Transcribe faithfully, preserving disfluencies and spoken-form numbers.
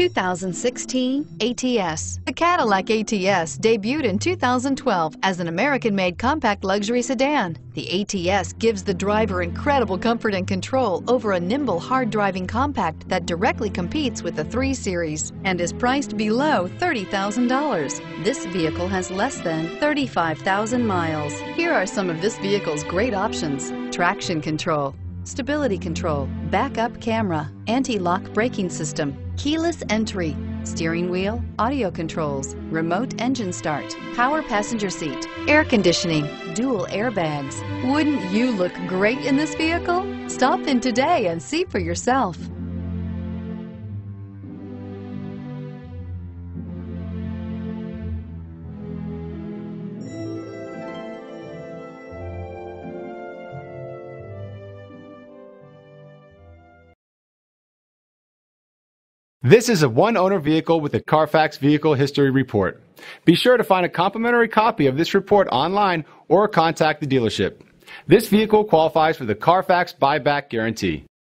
two thousand sixteen A T S. The Cadillac A T S debuted in two thousand twelve as an American-made compact luxury sedan. The A T S gives the driver incredible comfort and control over a nimble, hard-driving compact that directly competes with the three series and is priced below thirty thousand dollars. This vehicle has less than thirty-five thousand miles. Here are some of this vehicle's great options: traction control, stability control, backup camera, anti-lock braking system, keyless entry, steering wheel audio controls, remote engine start, power passenger seat, air conditioning, dual airbags. Wouldn't you look great in this vehicle? Stop in today and see for yourself. This is a one-owner vehicle with a Carfax Vehicle History Report. Be sure to find a complimentary copy of this report online or contact the dealership. This vehicle qualifies for the Carfax Buyback Guarantee.